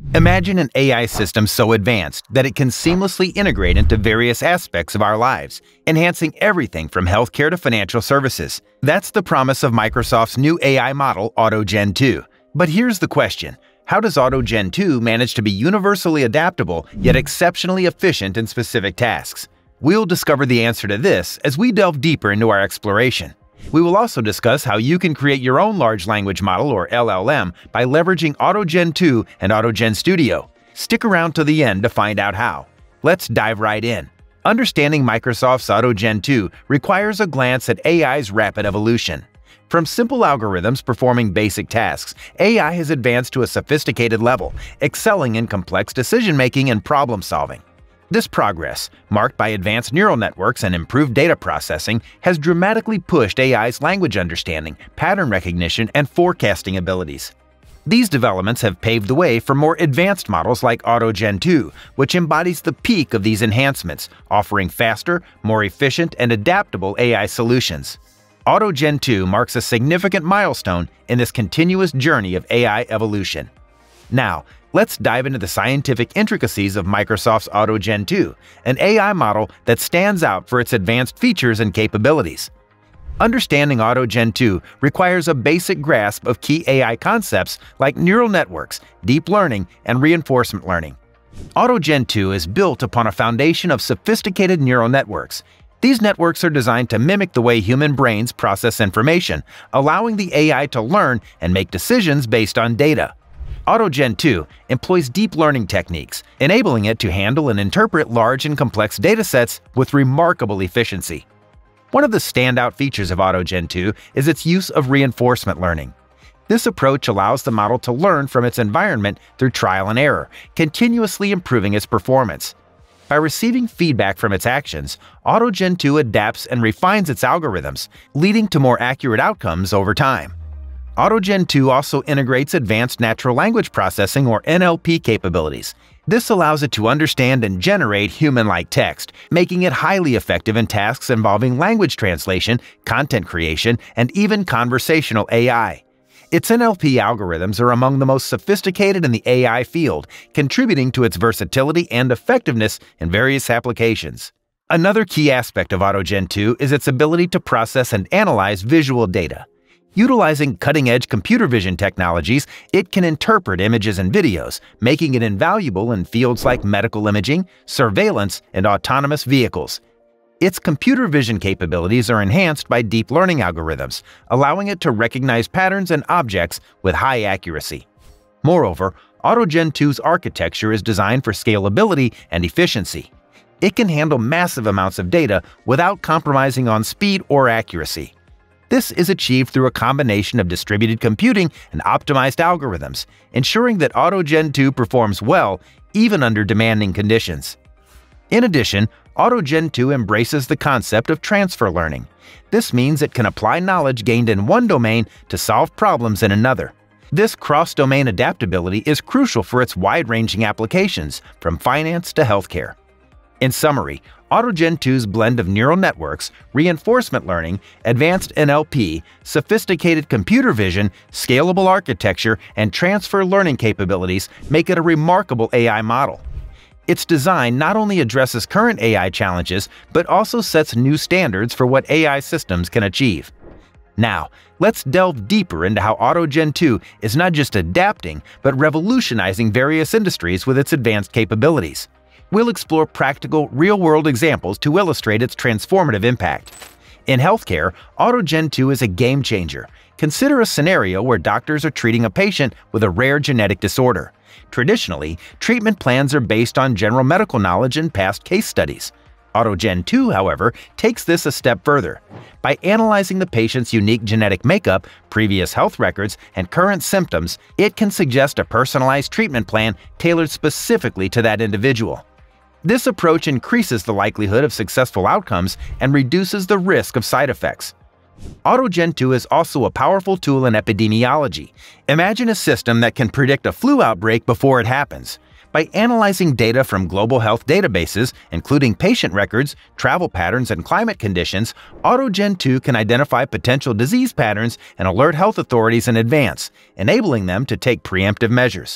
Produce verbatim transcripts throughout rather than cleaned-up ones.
Imagine an A I system so advanced that it can seamlessly integrate into various aspects of our lives, enhancing everything from healthcare to financial services. That's the promise of Microsoft's new A I model, AutoGen two. But here's the question. How does AutoGen two manage to be universally adaptable yet exceptionally efficient in specific tasks? We'll discover the answer to this as we delve deeper into our exploration. We will also discuss how you can create your own large language model, or L L M, by leveraging AutoGen two and AutoGen Studio. Stick around to the end to find out how. Let's dive right in. Understanding Microsoft's AutoGen two requires a glance at A I's rapid evolution. From simple algorithms performing basic tasks, A I has advanced to a sophisticated level, excelling in complex decision-making and problem-solving. This progress, marked by advanced neural networks and improved data processing, has dramatically pushed A I's language understanding, pattern recognition, and forecasting abilities. These developments have paved the way for more advanced models like AutoGen two, which embodies the peak of these enhancements, offering faster, more efficient, and adaptable A I solutions. AutoGen two marks a significant milestone in this continuous journey of A I evolution. Now, let's dive into the scientific intricacies of Microsoft's AutoGen two, an A I model that stands out for its advanced features and capabilities. Understanding AutoGen two requires a basic grasp of key A I concepts like neural networks, deep learning, and reinforcement learning. AutoGen two is built upon a foundation of sophisticated neural networks. These networks are designed to mimic the way human brains process information, allowing the A I to learn and make decisions based on data. AutoGen two employs deep learning techniques, enabling it to handle and interpret large and complex datasets with remarkable efficiency. One of the standout features of AutoGen two is its use of reinforcement learning. This approach allows the model to learn from its environment through trial and error, continuously improving its performance. By receiving feedback from its actions, AutoGen two adapts and refines its algorithms, leading to more accurate outcomes over time. AutoGen two also integrates advanced natural language processing, or N L P, capabilities. This allows it to understand and generate human-like text, making it highly effective in tasks involving language translation, content creation, and even conversational A I. Its N L P algorithms are among the most sophisticated in the A I field, contributing to its versatility and effectiveness in various applications. Another key aspect of AutoGen two is its ability to process and analyze visual data. Utilizing cutting-edge computer vision technologies, it can interpret images and videos, making it invaluable in fields like medical imaging, surveillance, and autonomous vehicles. Its computer vision capabilities are enhanced by deep learning algorithms, allowing it to recognize patterns and objects with high accuracy. Moreover, AutoGen two's architecture is designed for scalability and efficiency. It can handle massive amounts of data without compromising on speed or accuracy. This is achieved through a combination of distributed computing and optimized algorithms, ensuring that AutoGen two performs well even under demanding conditions. In addition, AutoGen two embraces the concept of transfer learning. This means it can apply knowledge gained in one domain to solve problems in another. This cross-domain adaptability is crucial for its wide-ranging applications, from finance to healthcare. In summary, AutoGen two's blend of neural networks, reinforcement learning, advanced N L P, sophisticated computer vision, scalable architecture, and transfer learning capabilities make it a remarkable A I model. Its design not only addresses current A I challenges, but also sets new standards for what A I systems can achieve. Now, let's delve deeper into how AutoGen two is not just adapting, but revolutionizing various industries with its advanced capabilities. We'll explore practical, real-world examples to illustrate its transformative impact. In healthcare, AutoGen two is a game-changer. Consider a scenario where doctors are treating a patient with a rare genetic disorder. Traditionally, treatment plans are based on general medical knowledge and past case studies. AutoGen two, however, takes this a step further. By analyzing the patient's unique genetic makeup, previous health records, and current symptoms, it can suggest a personalized treatment plan tailored specifically to that individual. This approach increases the likelihood of successful outcomes and reduces the risk of side effects. AutoGen two is also a powerful tool in epidemiology. Imagine a system that can predict a flu outbreak before it happens. By analyzing data from global health databases, including patient records, travel patterns, and climate conditions, AutoGen two can identify potential disease patterns and alert health authorities in advance, enabling them to take preemptive measures.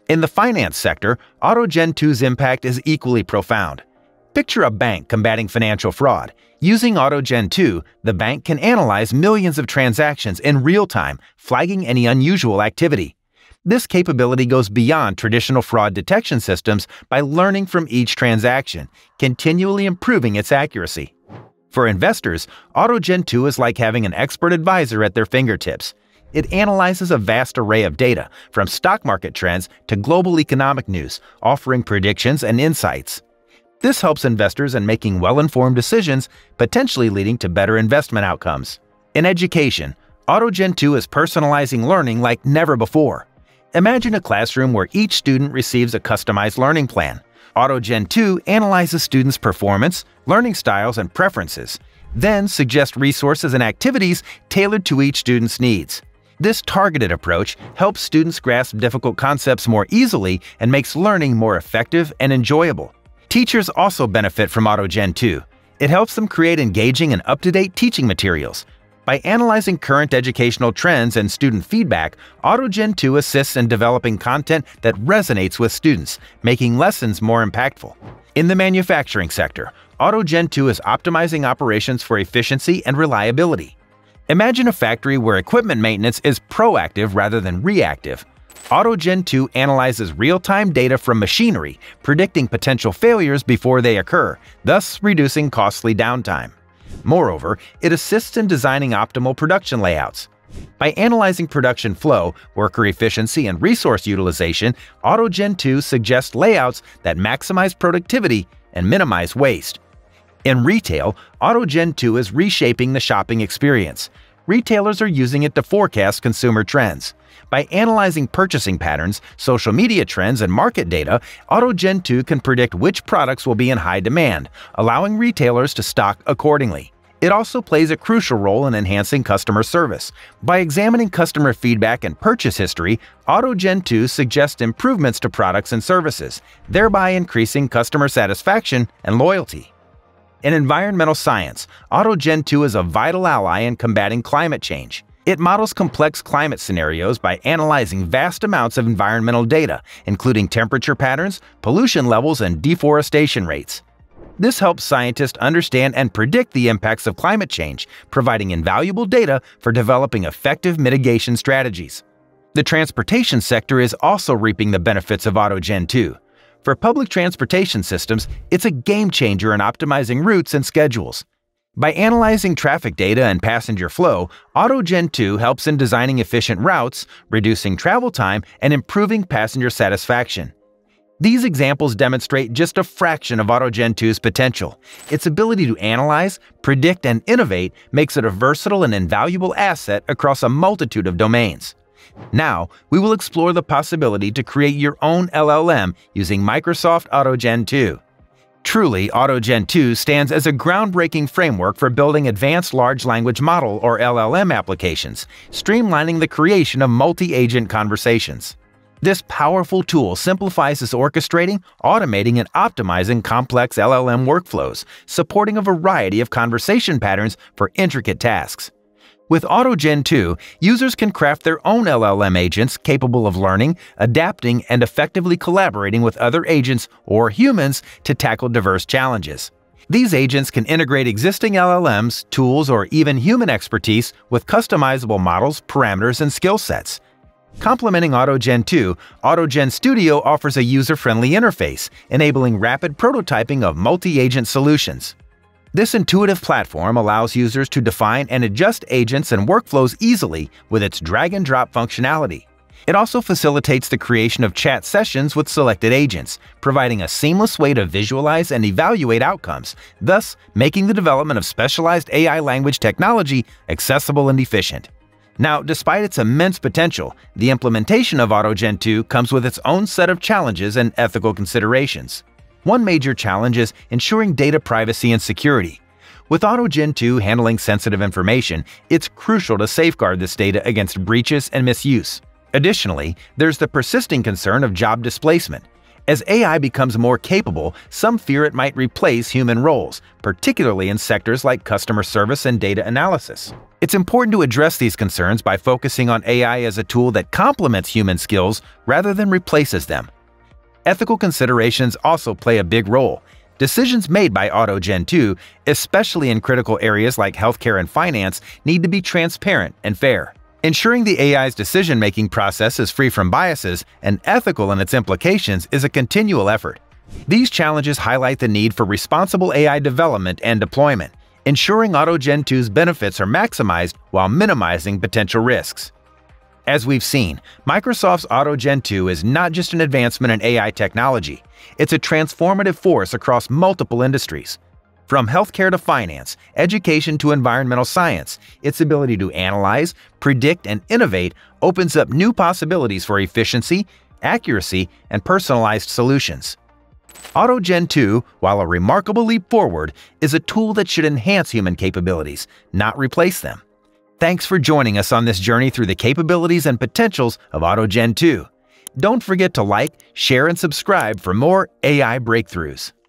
In the finance sector, AutoGen two's impact is equally profound. Picture a bank combating financial fraud. Using AutoGen two, the bank can analyze millions of transactions in real time, flagging any unusual activity. This capability goes beyond traditional fraud detection systems by learning from each transaction, continually improving its accuracy. For investors, AutoGen two is like having an expert advisor at their fingertips. It analyzes a vast array of data, from stock market trends to global economic news, offering predictions and insights. This helps investors in making well-informed decisions, potentially leading to better investment outcomes. In education, AutoGen two is personalizing learning like never before. Imagine a classroom where each student receives a customized learning plan. AutoGen two analyzes students' performance, learning styles, and preferences, then suggests resources and activities tailored to each student's needs. This targeted approach helps students grasp difficult concepts more easily and makes learning more effective and enjoyable. Teachers also benefit from AutoGen two. It helps them create engaging and up-to-date teaching materials. By analyzing current educational trends and student feedback, AutoGen two assists in developing content that resonates with students, making lessons more impactful. In the manufacturing sector, AutoGen two is optimizing operations for efficiency and reliability. Imagine a factory where equipment maintenance is proactive rather than reactive. AutoGen two analyzes real-time data from machinery, predicting potential failures before they occur, thus reducing costly downtime. Moreover, it assists in designing optimal production layouts. By analyzing production flow, worker efficiency, and resource utilization, AutoGen two suggests layouts that maximize productivity and minimize waste. In retail, AutoGen two is reshaping the shopping experience. Retailers are using it to forecast consumer trends. By analyzing purchasing patterns, social media trends, and market data, AutoGen two can predict which products will be in high demand, allowing retailers to stock accordingly. It also plays a crucial role in enhancing customer service. By examining customer feedback and purchase history, AutoGen two suggests improvements to products and services, thereby increasing customer satisfaction and loyalty. In environmental science, AutoGen two is a vital ally in combating climate change. It models complex climate scenarios by analyzing vast amounts of environmental data, including temperature patterns, pollution levels, and deforestation rates. This helps scientists understand and predict the impacts of climate change, providing invaluable data for developing effective mitigation strategies. The transportation sector is also reaping the benefits of AutoGen two. For public transportation systems, it's a game-changer in optimizing routes and schedules. By analyzing traffic data and passenger flow, AutoGen two helps in designing efficient routes, reducing travel time, and improving passenger satisfaction. These examples demonstrate just a fraction of AutoGen two's potential. Its ability to analyze, predict, and innovate makes it a versatile and invaluable asset across a multitude of domains. Now, we will explore the possibility to create your own L L M using Microsoft AutoGen two. Truly, AutoGen two stands as a groundbreaking framework for building advanced large language model or L L M applications, streamlining the creation of multi-agent conversations. This powerful tool simplifies orchestrating, automating, and optimizing complex L L M workflows, supporting a variety of conversation patterns for intricate tasks. With AutoGen two, users can craft their own L L M agents capable of learning, adapting, and effectively collaborating with other agents or humans to tackle diverse challenges. These agents can integrate existing L L Ms, tools, or even human expertise with customizable models, parameters, and skill sets. Complementing AutoGen two, AutoGen Studio offers a user-friendly interface, enabling rapid prototyping of multi-agent solutions. This intuitive platform allows users to define and adjust agents and workflows easily with its drag-and-drop functionality. It also facilitates the creation of chat sessions with selected agents, providing a seamless way to visualize and evaluate outcomes, thus making the development of specialized A I language technology accessible and efficient. Now, despite its immense potential, the implementation of AutoGen two comes with its own set of challenges and ethical considerations. One major challenge is ensuring data privacy and security. With AutoGen two handling sensitive information, it's crucial to safeguard this data against breaches and misuse. Additionally, there's the persisting concern of job displacement. As A I becomes more capable, some fear it might replace human roles, particularly in sectors like customer service and data analysis. It's important to address these concerns by focusing on A I as a tool that complements human skills rather than replaces them. Ethical considerations also play a big role. Decisions made by AutoGen two, especially in critical areas like healthcare and finance, need to be transparent and fair. Ensuring the A I's decision-making process is free from biases and ethical in its implications is a continual effort. These challenges highlight the need for responsible A I development and deployment, ensuring AutoGen two's benefits are maximized while minimizing potential risks. As we've seen, Microsoft's AutoGen two is not just an advancement in A I technology, it's a transformative force across multiple industries. From healthcare to finance, education to environmental science, its ability to analyze, predict, and innovate opens up new possibilities for efficiency, accuracy, and personalized solutions. AutoGen two, while a remarkable leap forward, is a tool that should enhance human capabilities, not replace them. Thanks for joining us on this journey through the capabilities and potentials of AutoGen two. Don't forget to like, share, and subscribe for more A I breakthroughs.